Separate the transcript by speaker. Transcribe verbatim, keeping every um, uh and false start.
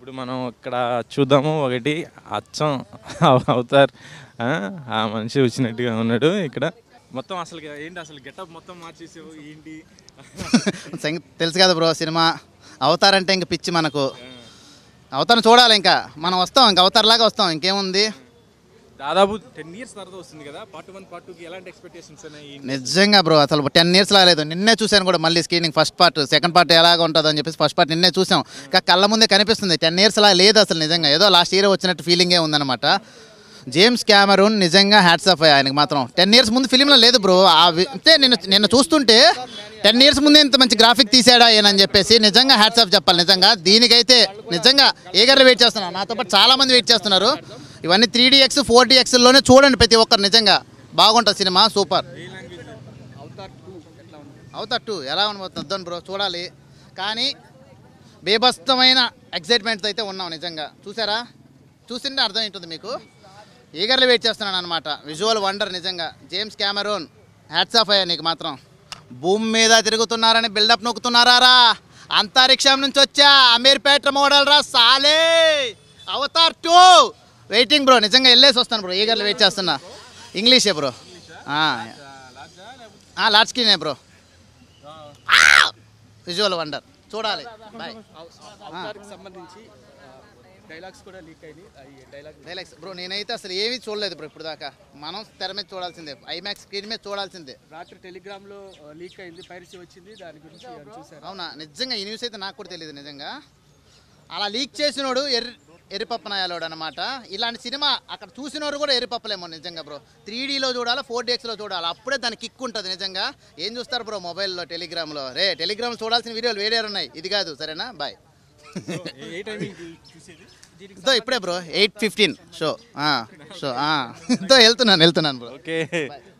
Speaker 1: ఇప్పుడు మనం ఇక్కడ చూద్దాము ఒకటి అచ్చం అవుతారు ఆ మనిషి వచ్చినట్టుగా ఉన్నాడు ఇక్కడ మొత్తం అసలు ఏంటి అసలు గెటప్ మొత్తం మార్చేసావు ఏంటి
Speaker 2: తెలుసు కదా బ్రో సినిమా అవతారంటే ఇంక పిచ్చి మనకు అవతారం చూడాలి ఇంకా మనం వస్తాం ఇంక అవతారలాగా వస్తాం ఇంకేముంది
Speaker 1: దాదాపు టెన్ ఇయర్స్ తర్వాత వస్తుంది కదా పార్ట్ వన్ పార్ట్ టూకి ఎలాంటి ఎక్స్పెక్టేషన్స్ ఉన్నాయి
Speaker 2: నిజంగా బ్రో అసలు టెన్ ఇయర్స్ లాగలేదు నిన్నే చూశాను కూడా మళ్ళీ screening first part second part ఎలాగ ఉంటుందో అని చెప్పేసి ఫస్ట్ పార్ట్ నిన్నే చూసాం ఇంకా కళ్ళ ముందే కనిపిస్తుంది టెన్ ఇయర్స్ లాగా లేదు అసలు నిజంగా ఏదో లాస్ట్ ఇయర్ వచ్చినట్టు ఫీలింగే ఉందన్నమాట జేమ్స్ క్యామరూన్ నిజంగా హ్యాట్స్ ఆఫ్ ఆయనకి మాత్రం టెన్ ఇయర్స్ ముందు ఫిలింలో లేదు బ్రో అంటే నేను నిన్న చూస్తుంటే టెన్ ఇయర్స్ ముందే ఇంత మంచి గ్రాఫిక్ తీసాడా ఏనని చెప్పేసి నిజంగా హ్యాట్స్ ఆఫ్ చెప్పాలి నిజంగా దీనికైతే నిజంగా ఏగర్లు వెయిట్ చేస్తున్నారు నాతో పాటు చాలా మంది వెయిట్ చేస్తున్నారు ఇవన్నీ three D X four D ఎక్స్లోనే చూడండి ప్రతి ఒక్కరు నిజంగా బాగుంటుంది సినిమా సూపర్ అవుతార్ టూ ఎలా ఉండబోతుంది బ్రో చూడాలి కానీ బేబస్తమైన ఎక్సైట్మెంట్తో అయితే ఉన్నాం నిజంగా చూసారా చూసింటే అర్థం ఏంటుంది మీకు ఈగర్లీ వెయిట్ చేస్తున్నాను అనమాట విజువల్ వండర్ నిజంగా జేమ్స్ క్యామరూన్ హ్యాట్స్ ఆఫ్ అయ్యా నీకు మాత్రం భూమి మీద తిరుగుతున్నారని బిల్డప్ నొక్కుతున్నారా అంతరిక్షం నుంచి వచ్చా అమీర్పేట మోడల్ రా సాలే అవతార్ టూ వెయిటింగ్ బ్రో నిజంగా వెళ్ళేసి వస్తాను బ్రో ఈగర్లీ వెయిట్ చేస్తున్నా ఇంగ్లీషే బ్రో లార్జ్ స్క్రీనే బ్రో విజువల్ వండర్ చూడాలి బాయ్
Speaker 3: సంబంధించి డైలాగ్స్ కూడా లీక్ అయినాయి
Speaker 2: డైలాగ్స్ బ్రో నేనైతే అసలు ఏమీ చూడలేదు బ్రో ఇప్పుడు దాకా మనం తెర మీద చూడాల్సిందే ఐమాక్స్ స్క్రీన్ మీద చూడాల్సిందే
Speaker 3: రాత్రి టెలిగ్రామ్లో లీక్ అయింది పైరసీ వచ్చింది దాని గురించి చూసారు
Speaker 2: అవునా నిజంగా ఈ న్యూస్ అయితే నాకు కూడా తెలియదు నిజంగా అలా లీక్ చేసినోడు ఎర్రి ఎర్రిపప్పనాయాలోడు అనమాట ఇలాంటి సినిమా అక్కడ చూసినోడు కూడా ఎర్రిపప్పలేమో నిజంగా బ్రో త్రీ డీలో చూడాలా ఫోర్ డీఎక్స్లో చూడాలి అప్పుడే దానికి కిక్ ఉంటుంది నిజంగా ఏం చూస్తారు బ్రో మొబైల్లో టెలిగ్రామ్లో రే టెలిగ్రామ్లో చూడాల్సిన వీడియోలు వేరే ఉన్నాయి ఇది కాదు సరేనా బాయ్ ఇప్పుడే bro eight fifteen show show వెళ్తున్నాను వెళ్తున్నాను బ్రో
Speaker 1: ఓకే